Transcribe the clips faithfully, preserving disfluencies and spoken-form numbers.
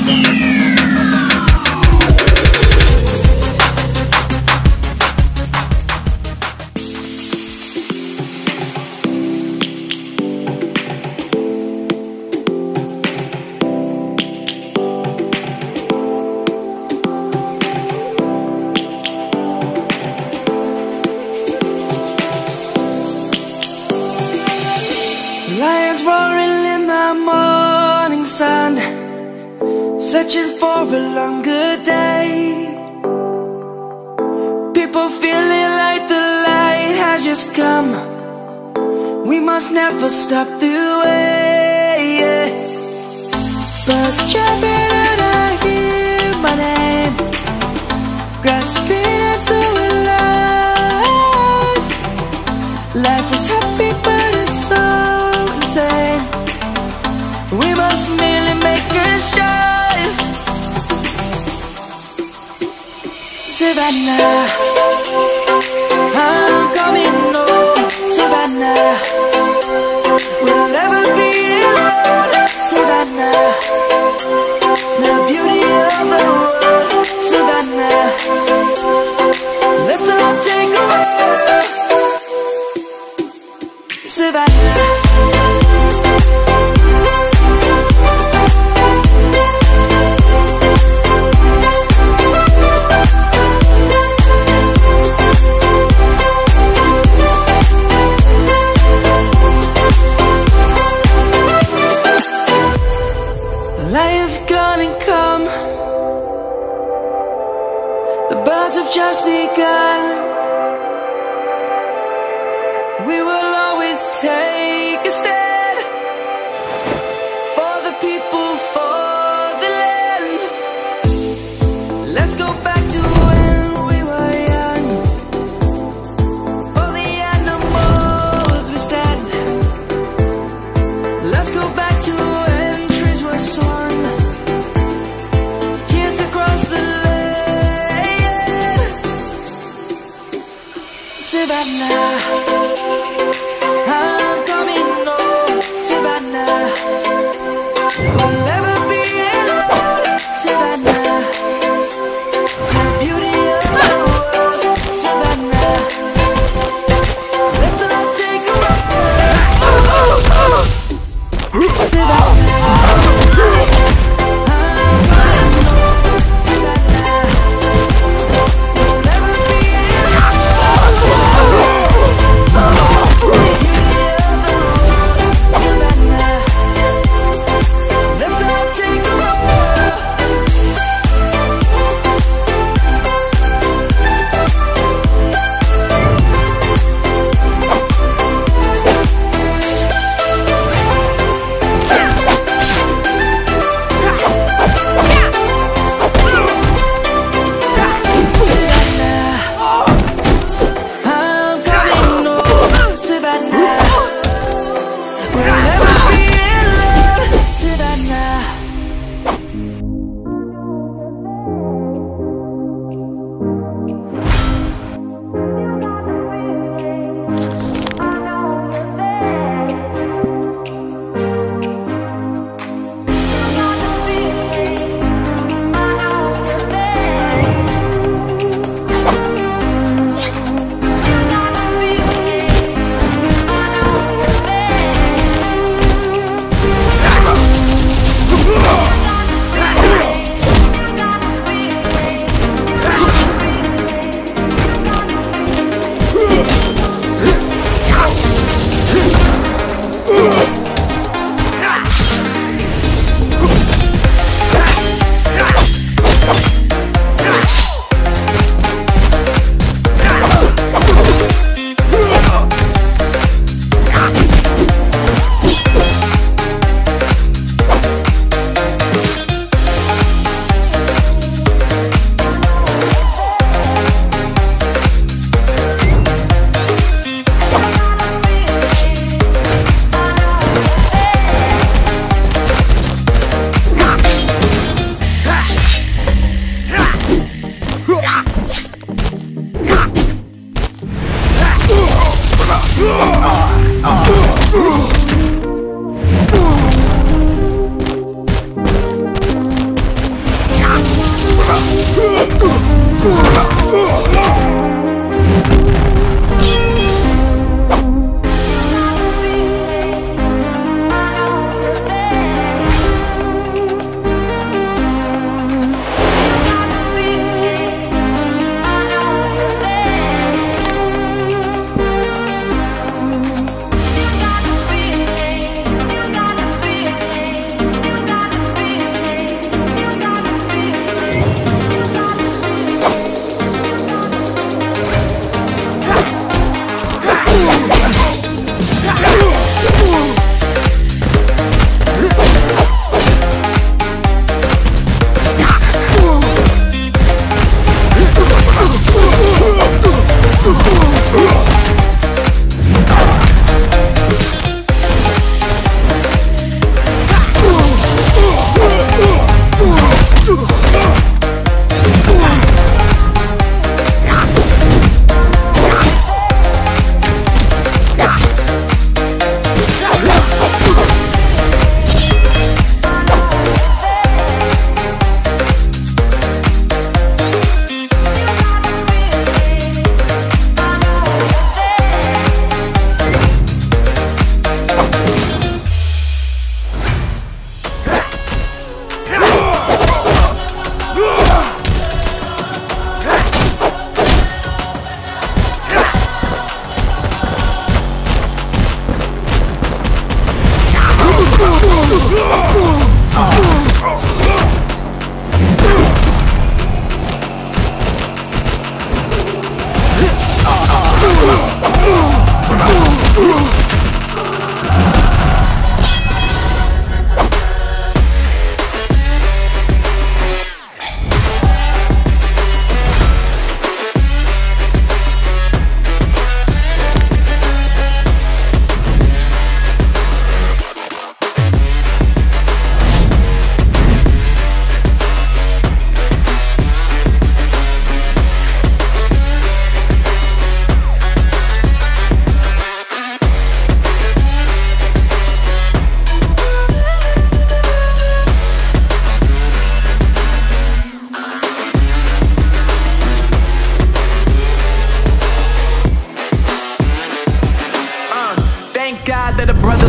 Lions roaring in the morning sun, searching for a longer day. People feeling like the light has just come. We must never stop the way. Birds chirping and I hear my name, grasping into a life. Life is happy but it's so insane. We must merely make a start. Savannah, I'm coming home. Savannah, we'll never be alone. Savannah, the beauty of the world. Savannah, let's all take a walk. Savannah, lion's gonna come. The birds have just begun. We will always take a stand for the people, for the land. Let's go back to when we were young. For the animals we stand. Let's go back to when trees were swung, kids across the land. Savannah, I'm coming home. Savannah, we'll never be alone. Savannah, the beauty of the world. Savannah, let's all take a walk. Savannah.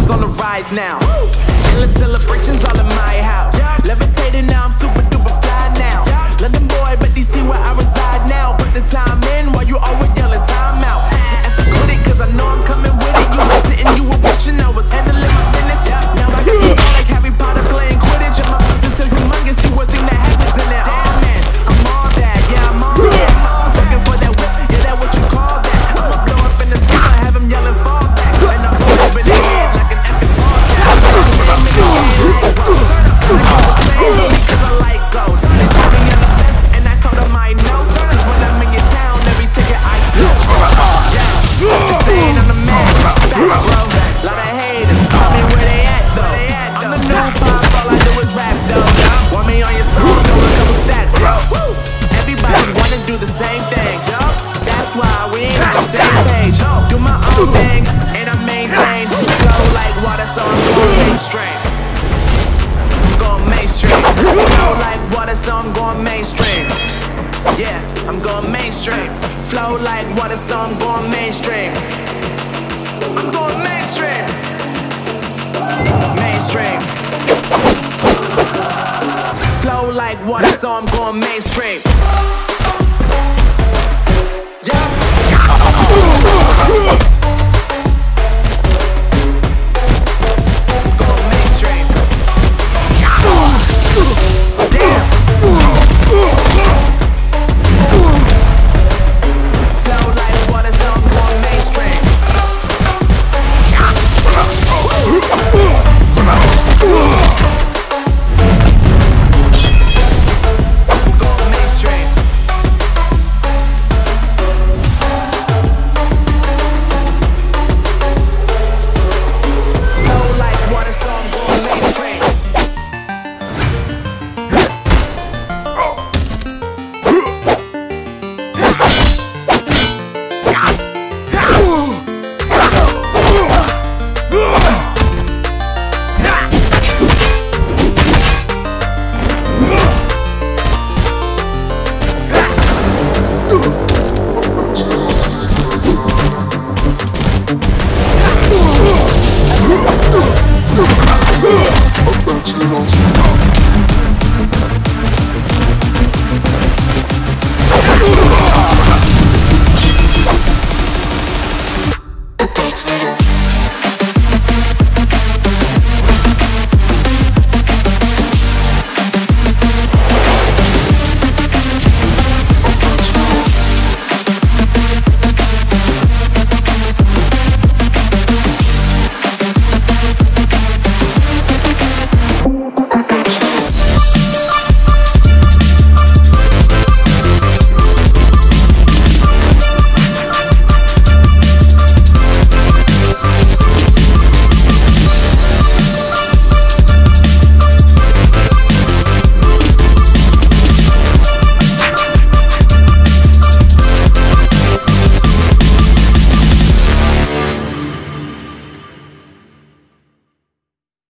is on the rise now. Endless celebrations all in my house. Levitating now, I'm super duper fly now. London boy, but D C where I reside now. Put the time in while you always yelling time out. And for quit it, cause I know I'm coming with it. You were sitting, you were wishing I was handling my business. Now I got the ball like Harry Potter playing Quidditch. And my business is humongous, you would think that happens in there. Oh man, I'm all that, yeah, I'm all that. Looking for that whip, yeah, that what you call that. I'ma blow up in the seat, I have him yelling fall back. And I'm over the head like an epic ball cat. Turn up, because I like go. Turn it, turn me on the best, and I told him I know. Cause when I'm in your town, every ticket I sell. Yeah, just saying I'm the man. Facts, bro. Lot of haters, tell me where they at though. I'm the new pop, all I do is rap though. Want me on your song, throw a couple stats, yo. Everybody wanna do the same thing, yo. That's why we ain't on the same page. Do my own thing, and I maintain. Flow like water, so I'm going mainstream. I'm going mainstream. Flow like water, so I'm going mainstream. Yeah, I'm going mainstream. Flow like water, so I'm going mainstream. I'm going mainstream. Mainstream. Flow like water, so I'm going mainstream.